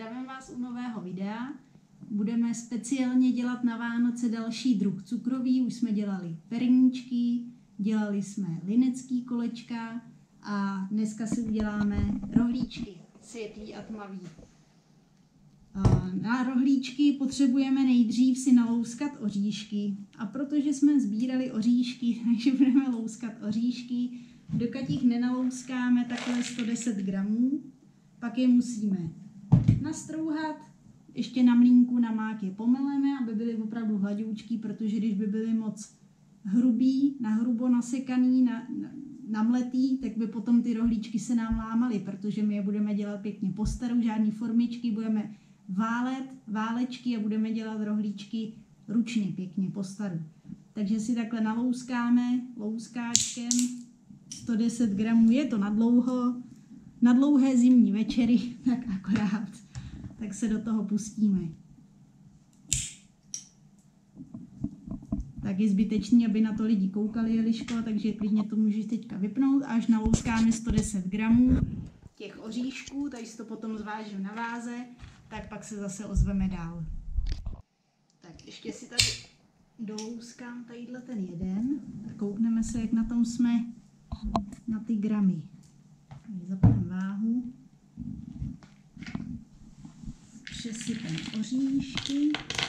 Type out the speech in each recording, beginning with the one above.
zdravím vás u nového videa. Budeme speciálně dělat na Vánoce další druh cukroví. Už jsme dělali perníčky, dělali jsme linecký kolečka a dneska si uděláme rohlíčky, světlý a tmavý. Na rohlíčky potřebujeme nejdřív si nalouskat oříšky. A protože jsme sbírali oříšky, takže budeme louskat oříšky. Dokud jich nenalouskáme takhle 110 gramů, pak je musíme nastrouhat, ještě na mlýnku na mák je pomeleme, aby byly opravdu hladoučký, protože když by byly moc hrubý, nahrubo nasekaný, namletý, tak by potom ty rohlíčky se nám lámaly, protože my je budeme dělat pěkně po staru, žádný formičky, budeme válečky a budeme dělat rohlíčky ručně pěkně po staru. Takže si takhle nalouskáme louskáčkem 110 gramů, je to na dlouhé zimní večery, tak akorát, tak se do toho pustíme. Tak je zbytečný, aby na to lidi koukali, Eliško, takže klidně to můžeš teďka vypnout, až nalouskáme 110 gramů těch oříšků, takže si to potom zvážím na váze, tak pak se zase ozveme dál. Tak ještě si tady dolouskám tadyhle ten jeden a koukneme se, jak na tom jsme na ty gramy. Zapneme váhu. Přesypeme oříšky.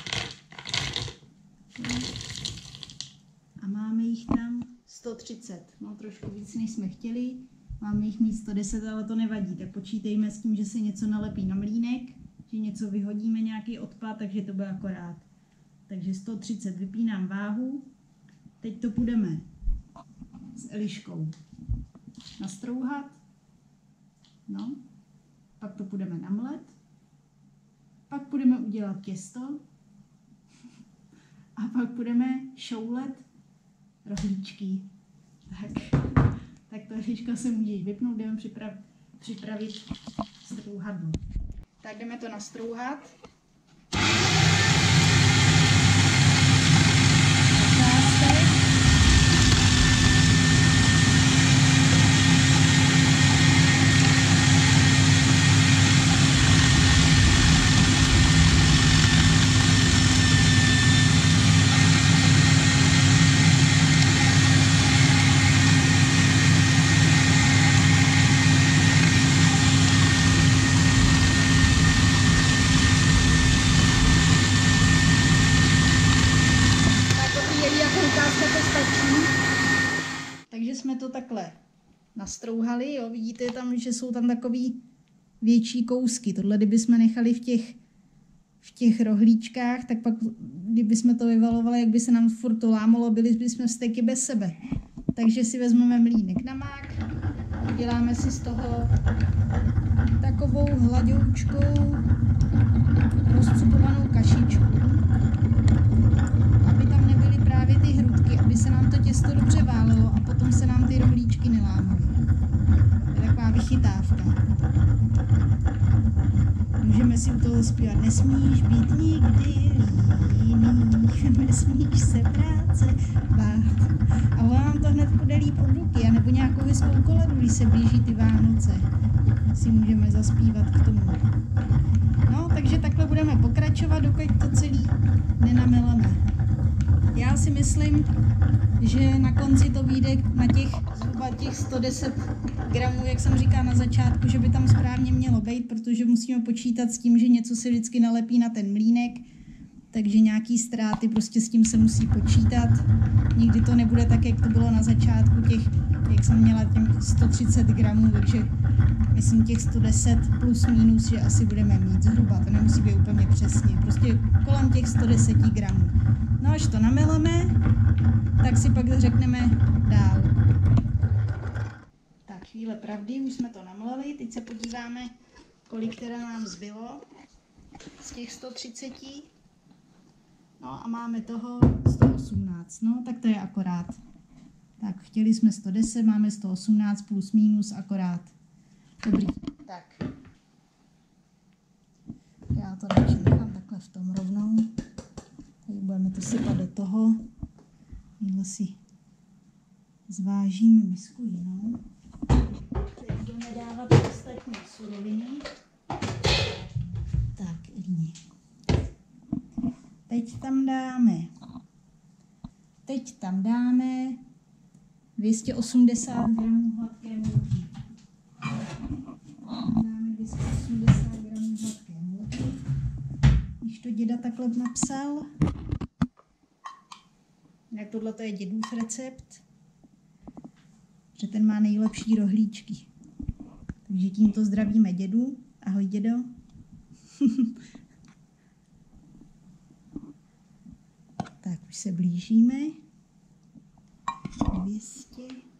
A máme jich tam 130. No trošku víc, než jsme chtěli. Máme jich mít 110, ale to nevadí. Tak počítejme s tím, že se něco nalepí na mlýnek, že něco vyhodíme, nějaký odpad, takže to bude akorát. Takže 130, vypínám váhu. Teď to půjdeme s Eliškou nastrouhat. No, pak to půjdeme namlet. Pak půjdeme udělat těsto. A pak půjdeme šoulet rohlíčky. Tak to, Eliško, se můžeš vypnout, jdeme připravit strouhadlo. Tak jdeme to nastrouhat. Takže jsme to takhle nastrouhali, jo, vidíte tam, že jsou tam takový větší kousky. Tohle kdybychom nechali v těch rohlíčkách, tak pak kdybychom to vyvalovali, jak by se nám furt to lámalo, byli bychom steky bez sebe. Takže si vezmeme mlýnek na mák, uděláme si z toho takovou hladoučkou rozcupovanou kašičku, aby tam nebyly právě ty hrudky, aby se nám to těsto dobře válilo a potom se nám ty rohlíčky nelámaly. To je taková vychytávka. Můžeme si u toho zpívat: nesmíš být nikdy líný, nesmíš se práce bát. A ono nám to hned půjde líp od ruky, anebo nějakou hezkou koledu, když se blíží ty Vánoce, si můžeme zaspívat k tomu. No, takže takhle budeme pokračovat, dokud to celý nenameleme. Já si myslím, že na konci to vyjde na zhruba těch 110 gramů, jak jsem říkala na začátku, že by tam správně mělo být, protože musíme počítat s tím, že něco se vždycky nalepí na ten mlýnek, takže nějaký ztráty, prostě s tím se musí počítat. Nikdy to nebude tak, jak to bylo na začátku, jak jsem měla těch 130 gramů, takže myslím těch 110 plus minus, že asi budeme mít zhruba, to nemusí být úplně přesně, prostě kolem těch 110 gramů. No až to nameleme, tak si pak řekneme dál. Tak chvíle pravdy, už jsme to namleli, teď se podíváme, kolik teda nám zbylo z těch 130. No a máme toho 118, no tak to je akorát. Tak chtěli jsme 110, máme 118 plus minus akorát. Dobrý, tak. Já to radši nechám takhle v tom rovnou. Tady budeme to sypat do toho. Takhle si zvážíme misku jinou. Teď budeme dávat ostatní suroviny. teď tam dáme 280 gramů hladké mouky. Dáme 280 gramů hladké mouky. Když to děda takhle napsal, jak tohle je dědův recept, že ten má nejlepší rohlíčky. Takže tímto zdravíme dědu. Ahoj dědo. Tak už se blížíme. 200.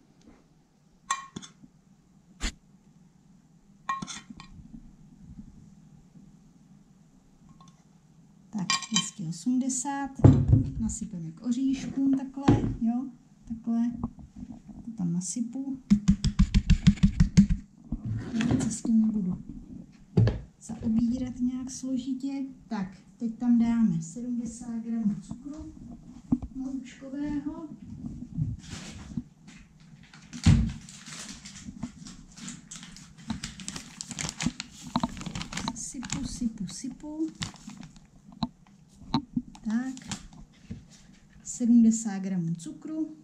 Tak 280. Nasypeme k oříškům takhle, jo, takhle. To tam nasypu. Teď se s tím nebudu zaobírat nějak složitě. Tak, teď tam dáme 70 gramů cukru moučkového. Sypu. Tak, 70 gramů cukru.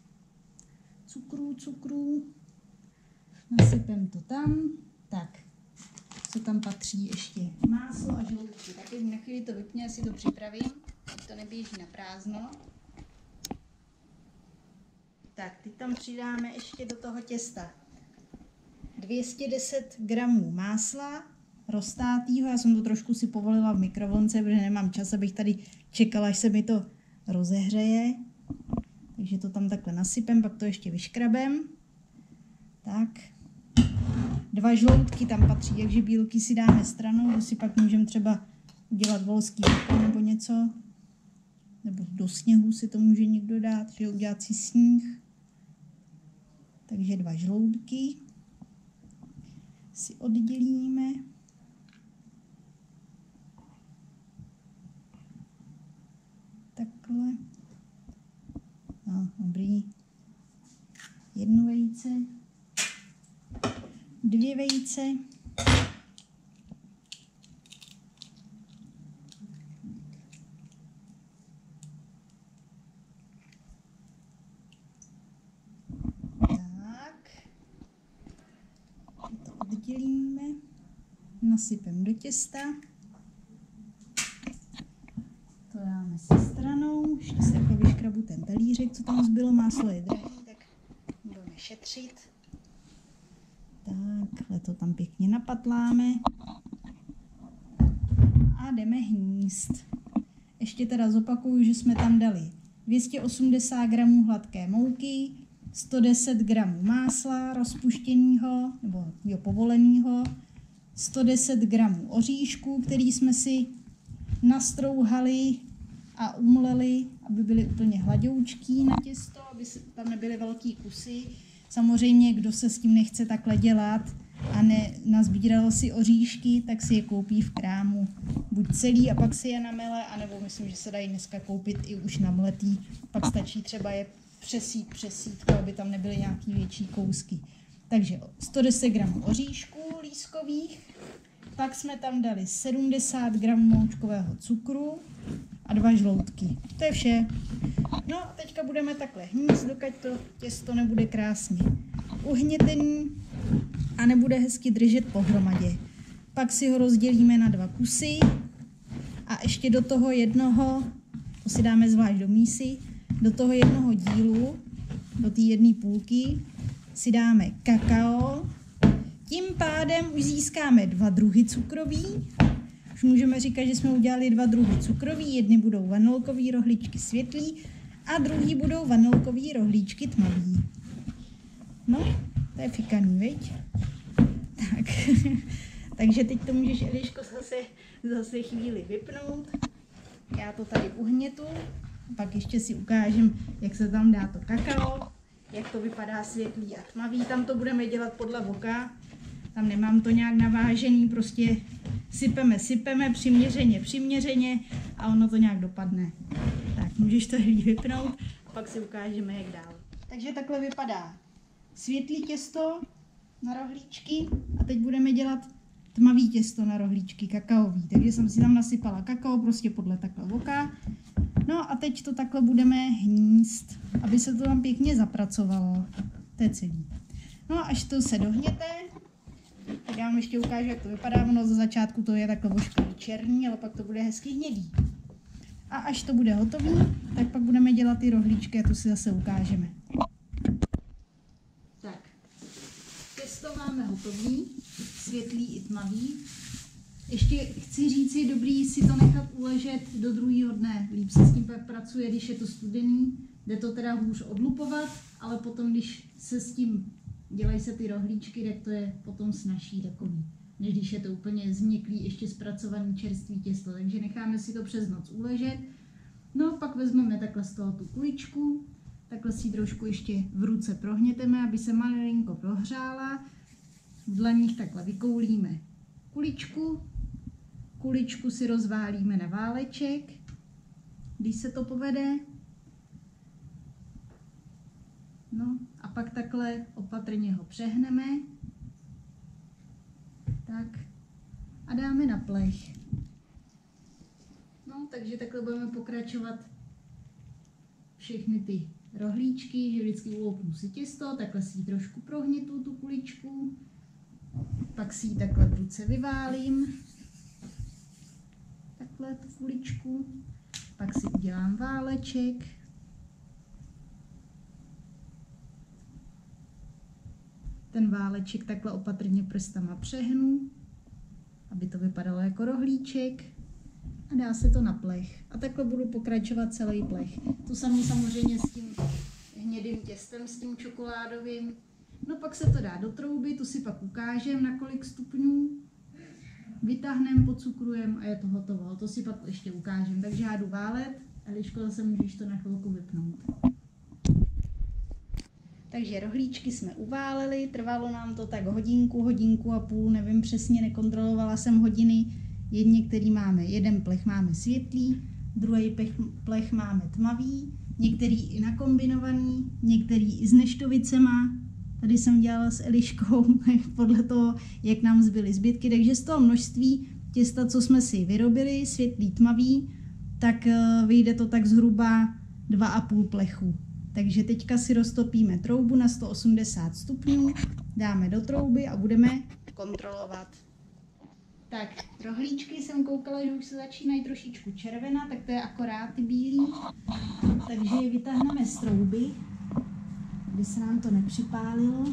Nasypem to tam. Tak, co tam patří ještě? Máslo a žloutky. Tak na chvíli to vypně, asi to připravím. Teď to neběží na prázdno. Tak, teď tam přidáme ještě do toho těsta 210 gramů másla roztátýho. Já jsem to trošku si povolila v mikrovlnce, protože nemám čas, abych tady čekala, až se mi to rozehřeje. Takže to tam takhle nasypem, pak to ještě vyškrabem. Tak. 2 žloutky tam patří, takže bílky si dáme stranou, že si pak můžeme třeba udělat volský úkol nebo něco. Nebo do sněhu si to může někdo dát, že udělat si sníh. Takže 2 žloutky si oddělíme. Takhle. No, dobrý. 1 vejce. 2 vejce. Tak. To oddělíme. Nasypem do těsta. To dáme se stranou. Ještě se jako vyškrabu ten talířek, co tam zbylo. Máslo je drahé, tak budeme šetřit. Takhle to tam pěkně napatláme a jdeme hníst. Ještě teda zopakuju, že jsme tam dali 280 gramů hladké mouky, 110 gramů másla rozpuštěného nebo povoleného, 110 gramů oříšků, který jsme si nastrouhali a umleli, aby byly úplně hladoučký na těsto, aby tam nebyly velký kusy. Samozřejmě, kdo se s tím nechce takhle dělat a nazbíral si oříšky, tak si je koupí v krámu buď celý a pak si je namele, anebo myslím, že se dají dneska koupit i už namletý. Pak stačí třeba je přesít, aby tam nebyly nějaký větší kousky. Takže 110 gramů oříšků lískových, pak jsme tam dali 70 gramů moučkového cukru a 2 žloutky. To je vše. No a teďka budeme takhle hníst, dokud to těsto nebude krásně uhnětený a nebude hezky držet pohromadě. Pak si ho rozdělíme na 2 kusy a ještě do toho jednoho, to si dáme zvlášť do mísy, do toho jednoho dílu, do té jedné půlky, si dáme kakao. Tím pádem už získáme 2 druhy cukroví. Už můžeme říkat, že jsme udělali 2 druhy cukroví. Jedny budou vanilkový rohlíčky světlý a druhý budou vanilkový rohlíčky tmavý. No, to je fikaný, viď? Tak. Takže teď to můžeš, Eliško, zase chvíli vypnout. Já to tady uhnětu. Pak ještě si ukážem, jak se tam dá to kakao, jak to vypadá světlý a tmavý. Tam to budeme dělat podle voka. Tam nemám to nějak navážený, prostě sypeme přiměřeně a ono to nějak dopadne. Tak, můžeš to vypnout a pak si ukážeme, jak dál. Takže takhle vypadá světlý těsto na rohlíčky a teď budeme dělat tmavý těsto na rohlíčky, kakaový. Takže jsem si tam nasypala kakao, prostě podle takhle voka. No a teď to takhle budeme hníst, aby se to tam pěkně zapracovalo. To je celý. No a až to se dohněte, tak já vám ještě ukážu, jak to vypadá. Ono za začátku to je takhle vošklivý černý, ale pak to bude hezky hnědý. A až to bude hotový, tak pak budeme dělat ty rohlíčky a tu si zase ukážeme. Tak, těsto máme hotový, světlý i tmavý. Ještě chci říct, je dobrý si to nechat uležet do druhého dne. Líp se s tím pak pracuje, když je to studený. Jde to teda hůř odlupovat, ale potom, když se s tím dělají se ty rohlíčky, tak to je potom snazší takový, než když je to úplně změklý, ještě zpracovaný čerstvý těsto. Takže necháme si to přes noc uležet. No, pak vezmeme takhle z toho tu kuličku, takhle si ji trošku ještě v ruce prohněteme, aby se malinko prohřála. V dlaních takhle vykoulíme kuličku. Kuličku si rozválíme na váleček, když se to povede. No a pak takhle opatrně ho přehneme. Tak a dáme na plech. No, takže takhle budeme pokračovat všechny ty rohlíčky, že vždycky uloupnu si těsto, takhle si ji trošku prohnětu tu kuličku, pak si ji takhle v ruce vyválím, takhle tu kuličku, pak si udělám váleček, ten váleček takhle opatrně prstama přehnu, aby to vypadalo jako rohlíček. A dá se to na plech. A takhle budu pokračovat celý plech. To samé samozřejmě s tím hnědým těstem, s tím čokoládovým. No pak se to dá do trouby, tu si pak ukážem, na kolik stupňů. Vytáhneme, pocukrujeme a je to hotovo. To si pak ještě ukážem. Takže já jdu válet. Eliško, zase můžeš to na chvilku vypnout. Takže rohlíčky jsme uváleli, trvalo nám to tak hodinku a půl, nevím přesně, nekontrolovala jsem hodiny. Některý máme, jeden plech máme světlý, druhý plech máme tmavý, některý i nakombinovaný, některý i s neštovicema. Tady jsem dělala s Eliškou podle toho, jak nám zbyly zbytky, takže z toho množství těsta, co jsme si vyrobili, světlý, tmavý, tak vyjde to tak zhruba 2,5 plechu. Takže teďka si roztopíme troubu na 180 stupňů, dáme do trouby a budeme kontrolovat. Tak, rohlíčky jsem koukala, že už se začínají trošičku červená, tak to je akorát ty bílý. Takže je vytáhneme z trouby, aby se nám to nepřipálilo.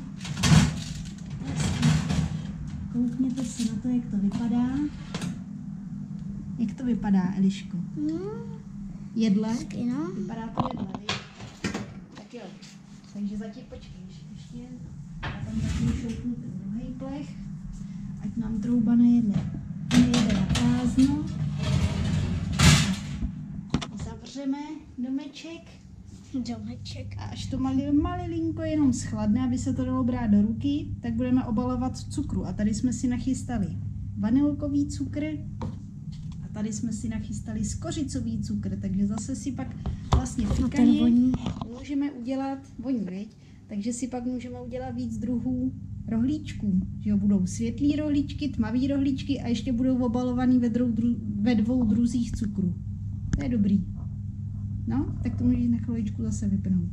Koukněte si na to, jak to vypadá. Jak to vypadá, Eliško? Jedle? Vypadá to jedle, víš? Tak jo, takže zatím počkej, ještě já tam zatím šoupnu ten druhý plech, ať nám trouba nejede na prázdno. Zavřeme domeček. A až to malilinko jenom schladne, aby se to dalo brát do ruky, tak budeme obalovat cukru. A tady jsme si nachystali vanilkový cukr a tady jsme si nachystali skořicový cukr, takže zase si pak vlastně fikaně můžeme udělat, voní, viď? Takže si pak můžeme udělat víc druhů rohlíčků, že jo, budou světlý rohlíčky, tmavý rohlíčky a ještě budou obalovaný ve dvou druzích cukru. To je dobrý. No, tak to můžeš na chviličku zase vypnout.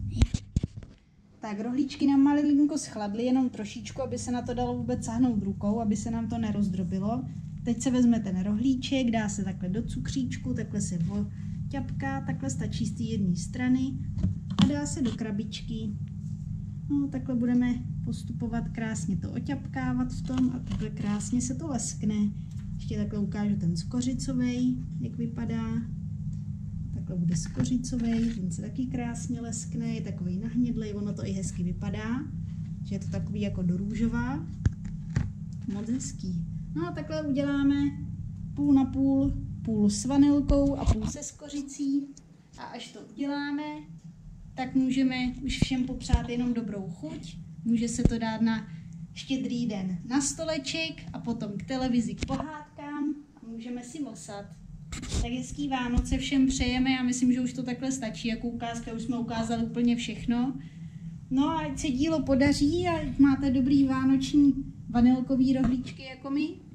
Tak, rohlíčky nám malinko schladly, jenom trošičku, aby se na to dalo vůbec sáhnout rukou, aby se nám to nerozdrobilo. Teď se vezme ten rohlíček, dá se takhle do cukříčku, takhle se ťapká, takhle stačí z té jedné strany a dá se do krabičky. No, takhle budeme postupovat krásně to oťapkávat v tom a takhle krásně se to leskne. Ještě takhle ukážu ten skořicovej, jak vypadá. Takhle bude skořicovej, ten se taky krásně leskne, je takový nahnědlej, ono to i hezky vypadá, že je to takový jako do růžová. Moc hezký. No a takhle uděláme půl na půl, půl s vanilkou a půl se skořicí. A až to uděláme, tak můžeme už všem popřát jenom dobrou chuť. Může se to dát na Štědrý den na stoleček a potom k televizi, k pohádkám a můžeme si mlsat. Tak hezký Vánoce všem přejeme, já myslím, že už to takhle stačí jako ukázka, už jsme ukázali úplně všechno. No a ať se dílo podaří a máte dobrý vánoční vanilkový rohlíčky jako my.